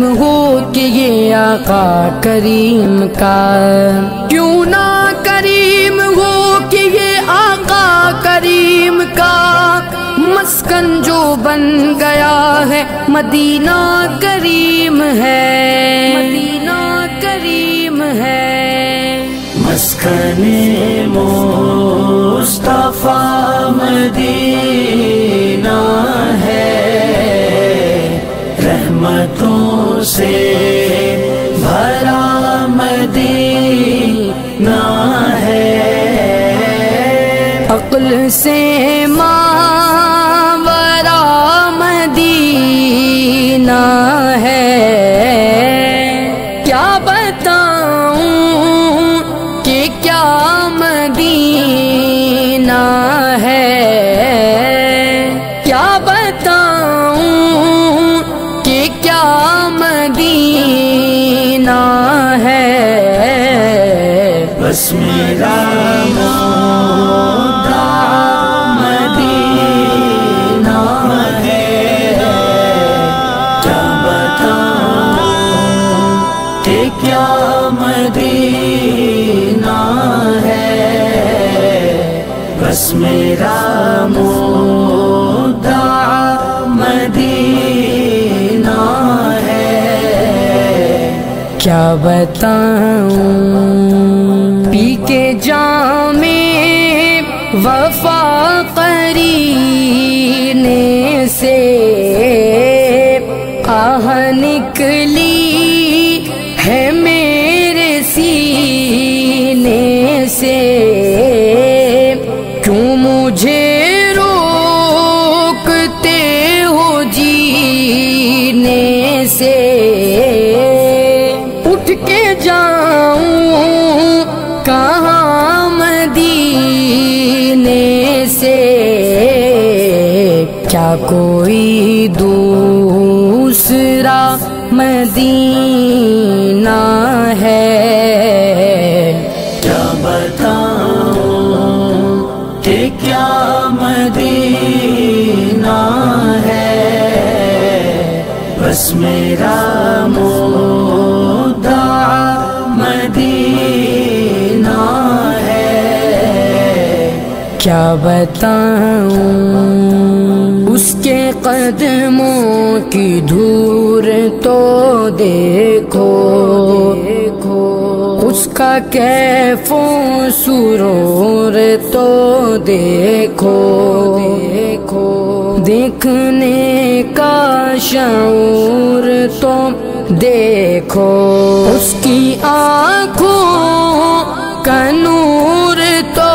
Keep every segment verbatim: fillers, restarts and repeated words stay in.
ہو کہ یہ آقا کریم کا، کیوں نہ کریم ہو کہ یہ آقا کریم کا مسکن جو بن گیا ہے مدینہ کریم ہے، مدینہ کریم ہے۔ مسکن مصطفیٰ مدینہ ہے، رحمتوں سے بھرا مدینہ ہے، عقل سے ماورا مدینہ ہے، کیا بتاؤں کہ کیا مدینہ ہے، کیا بتاؤں کہ کیا مدینہ ہے، بس میرا مدینہ ہے، کیا بتاؤں کہ کیا مدینہ ہے، بس میرا مدعا مدینہ ہے، کیا بتاؤں پی کے جام وفا قرینے سے آہ نکلی ہے میرے سینے سے، کیوں مجھے روکتے ہو جینے سے، اٹھ کے جاؤں کہاں مدینے سے، کیا کوئی دوسرا مدینہ ہے، کیا بتاؤں کہ کیا مدینہ ہے، بس میرا مدعا مدینہ ہے، کیا بتاؤں اس کے قدموں کی دھور تو دیکھو، اس کا کیف و سرور تو دیکھو، دیکھنے کا شعور تو دیکھو، اس کی آنکھوں کا نور تو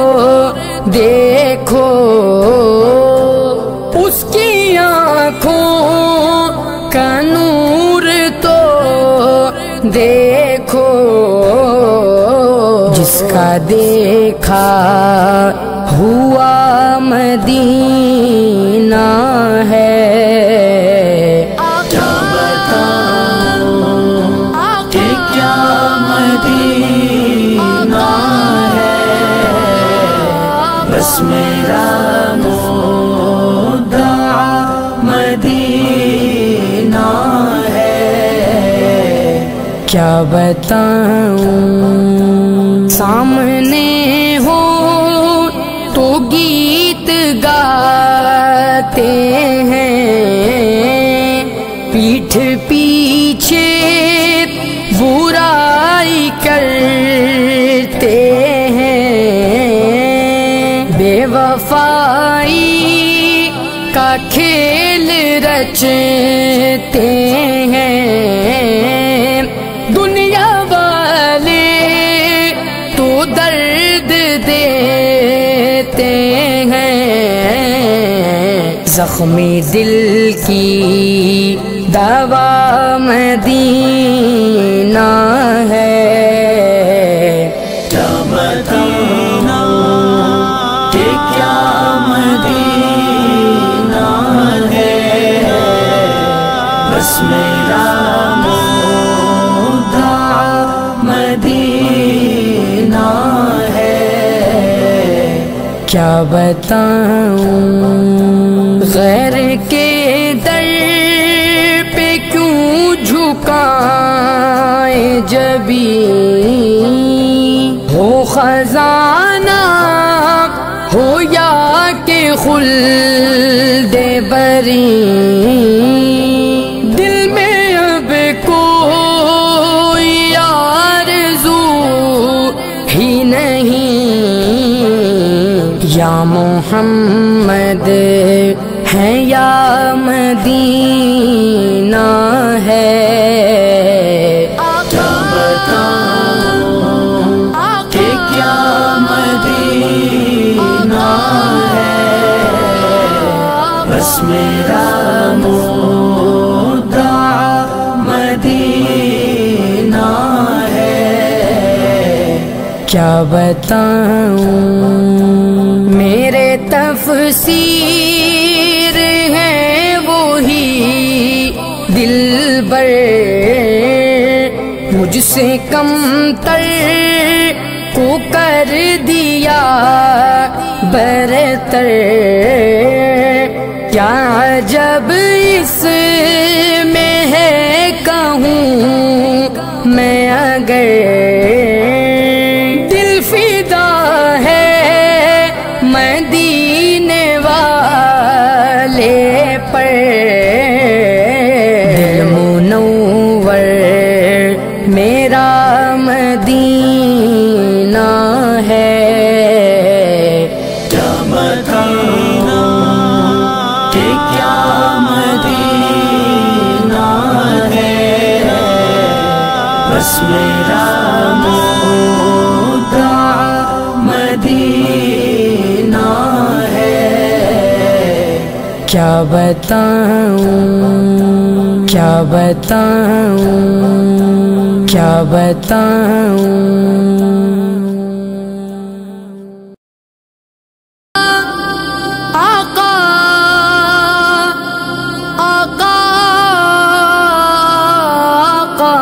دیکھو، اس کی آنکھوں کا نور تو دیکھو، جس کا دیکھا ہوا مدینہ ہے، کیا بتاؤں کہ کیا مدینہ ہے، بس میرا مدعا مدینہ ہے، کیا بتاؤں سامنے ہو تو گیت گاتے ہیں، پیٹھ پیچھے برائی کرتے ہیں، بے وفائی کا کھیل رچتے ہیں، دنیا والے تو درد دیتے ہیں، زخمی دل کی دوا مدینہ ہے، کیا بتاؤں کہ کیا مدینہ ہے، بس میرا مدعا مدینہ ہے، کیا بتاؤں غیر کے در پہ کیوں جھوٹ کریم، دل میں اب کوئی آرزو ہی نہیں، یا محمد ہے یا مدینہ ہے، کیا بتاؤں کہ کیا مدینہ ہے، بس میرا مدعا مدینہ ہے، کیا بتاؤں میرے تفسیر ہے وہی دلبر، مجھ سے کم تر کو کر دیا برتر، کیا جب اس میں ہے کہوں میں اگر، دل فدا ہے مدینے والے پر، دل منور میرا مدینہ ہے، کیا بتاؤں کہ کیا مدینہ ہے، بس میرا مدعا مدینہ ہے، کیا بتاؤں کیا بتاؤں کیا بتاؤں آقا آقا آقا،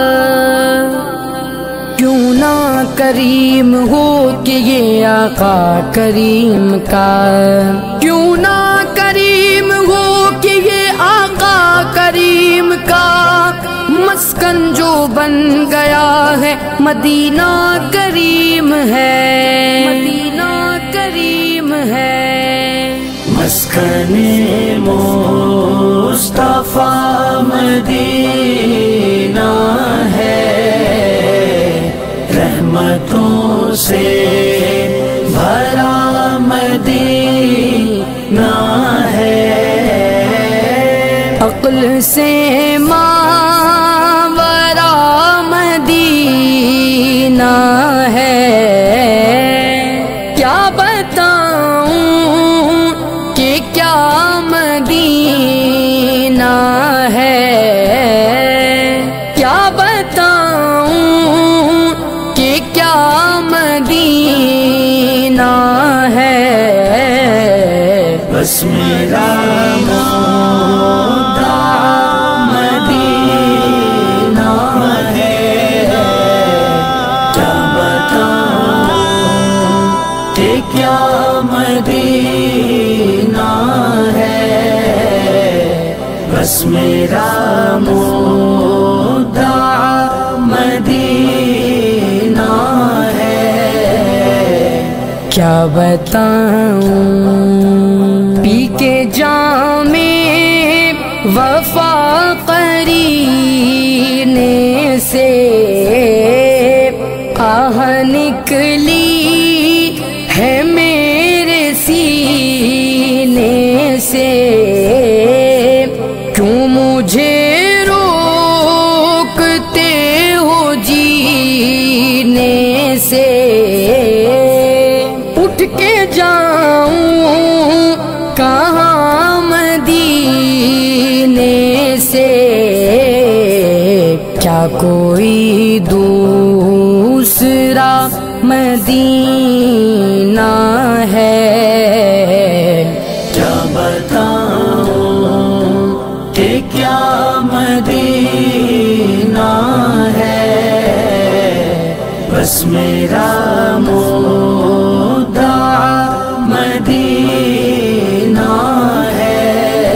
کیوں نہ کریم ہو کہ یہ آقا کریم کا، کیوں نہ کریم ہو کہ یہ آقا کریم کا مسکن جو بن گیا ہے مدینہ کریم ہے، مدینہ کریم ہے، مسکن مصطفیٰ مدینہ ہے، رحمتوں سے بھرا مدینہ ہے، عقل سے ماورا مدینہ ہے، کیا بتاؤں کہ کیا مدینہ ہے، کیا بتاؤں کہ کیا مدینہ ہے، بس میرا مدعا مدینہ ہے، کیا بتاؤں کہ کیا مدینہ ہے، بس میرا مدعا مدینہ ہے، کیا بتاؤں پی کے جام وفا قرینے سے آہ نکلی ہے میرے سینے سے، کیوں مجھے روکتے ہو جینے سے، اٹھ کے جاؤں کہاں مدینے سے، کیا کوئی دوسرا مدینہ ہے، کیا بتاؤں کہ کیا مدینہ ہے، بس میرا مدعا مدینہ ہے،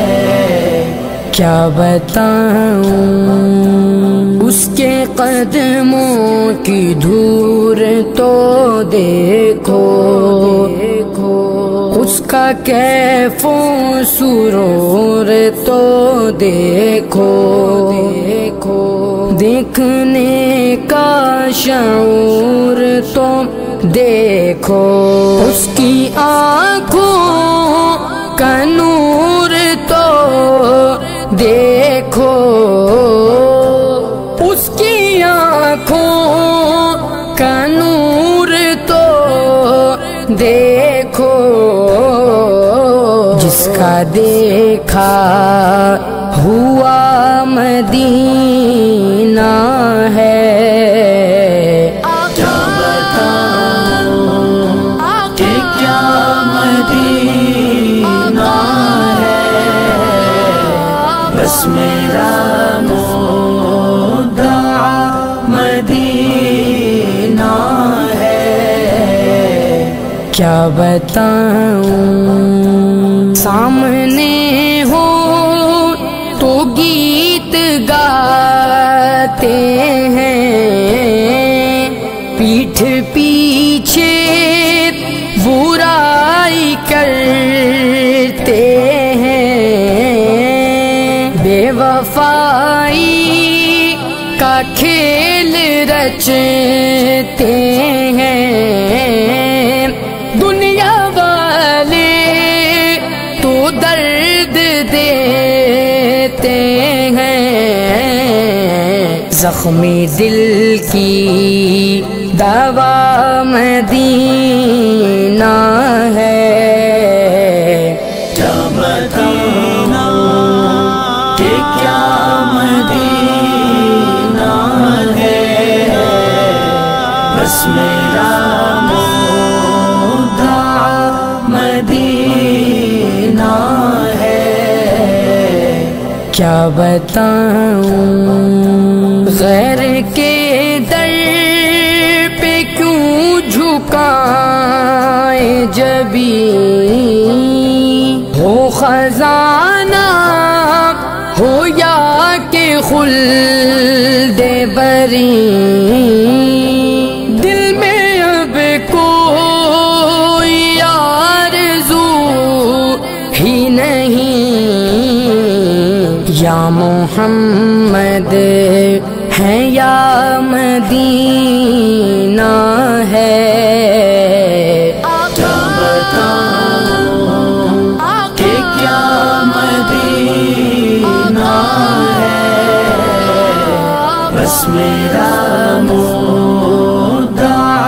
کیا بتاؤں اس کے قدموں کی دھور تو دیکھو، اس کا کیف و سرور تو دیکھو دیکھو دیکھنے کا شعور تو دیکھو اس کی آنکھوں کا نور تو دیکھو اس کی آنکھوں کا نور تو دیکھو جس کا دیکھا ہوا مدینہ ہے بس میرا مدعا مدینہ ہے کیا بتاؤں سامنے ہو تو گیت گاتے ہیں پیٹھ پیچھے برائی کرتے بے وفائی کا کھیل رچتے ہیں دنیا والے تو درد دیتے ہیں زخمی دل کی دوا مدینہ ہے بس میرا مدعا مدینہ ہے کیا بتاؤں غیر کے در پہ کیوں جھکائے جبیں ہو خزانہ ہو یا کہ خلد بری یا محمد ہے یا مدینہ ہے کیا بتاؤں کہ کیا مدینہ ہے بس میرا مدعا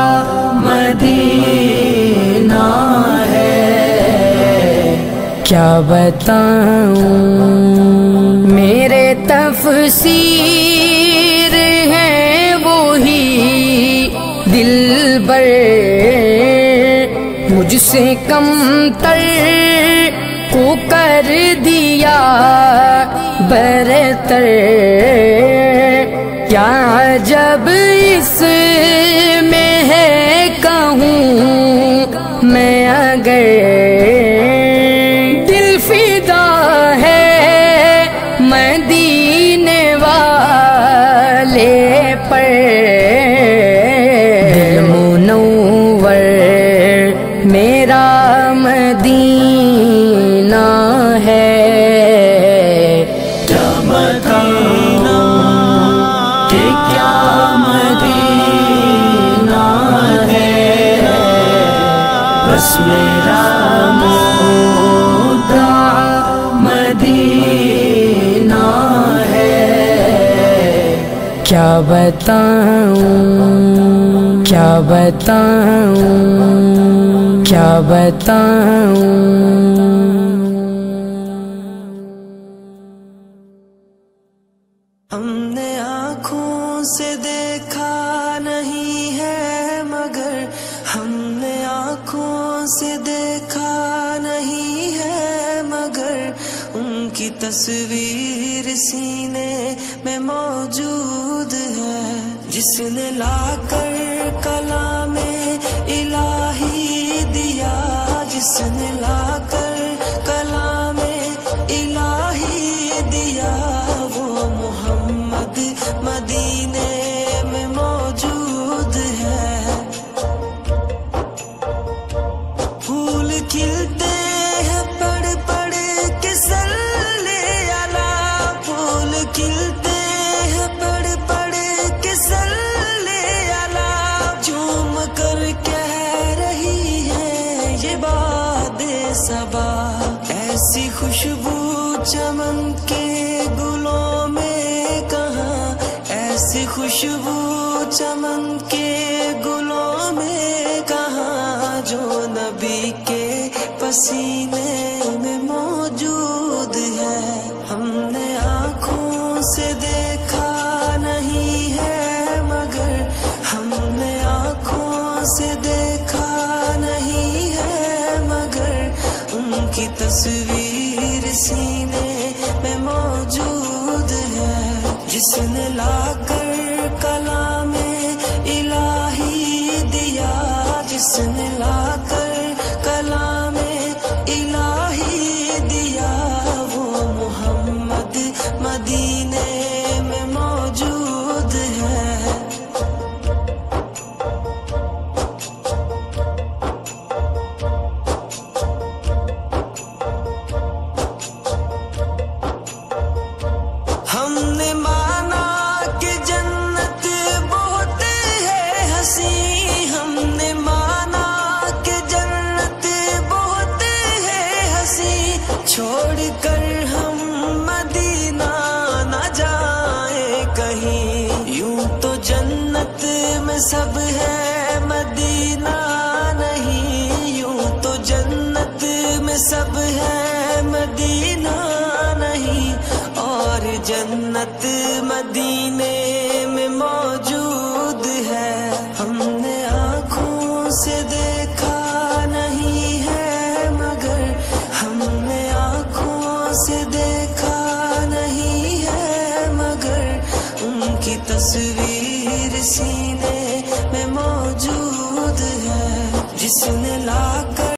مدینہ ہے کیا بتاؤں میرے تفسیر ہے وہی دلبر مجھ سے کم تر کو کر دیا برتر کیا عجب اس میں ہے کہوں میں اگر مدینے والے پر دل منور میرا مدینہ ہے کیا بتاؤں کہ کیا مدینہ ہے بس میرا مدعا مدینہ کیا بتاؤں کیا بتاؤں کیا بتاؤں ہم نے آنکھوں سے دیکھا نہیں ہے مگر ہم نے آنکھوں سے دیکھا نہیں ہے مگر ان کی تصویر سینے میں موجود ہے جس نے لا کر کلام الہی دیا جس نے لا کر کلام الہی دیا وہ محمد مدینے میں موجود ہے پھول کھلتے چمن کے گلوں میں کہاں ایسی خوشبو چمن کے گلوں میں کہاں جو نبی کے پسینے میں موجود ہے. ہم نے آنکھوں سے دیکھا نہیں ہے مگر ہم نے آنکھوں سے دیکھا نہیں ہے مگر ان کی تصویر سینے میں موجود ہے. جس نے لا کر کلام الہی دیا, جس نے لا کر کلام الہی دیا, وہ محمد مدینے میں موجود ہے. ہم نے مانا کہ جنت بہت ہے حسین, ہم نے مانا کہ جنت بہت ہے حسین, چھوڑ کر ہم مدینہ نہ جائیں کہیں. یوں تو جنت میں سب ہے مدینہ نہیں, یوں تو جنت میں سب ہے مدینہ نہیں, اور جنت مدینے میں موجود ہے. ہم نے آنکھوں سے دیکھا نہیں ہے مگر ہم نے آنکھوں سے دیکھا نہیں ہے مگر ان کی تصویر سینے میں موجود ہے. جس نے لا کر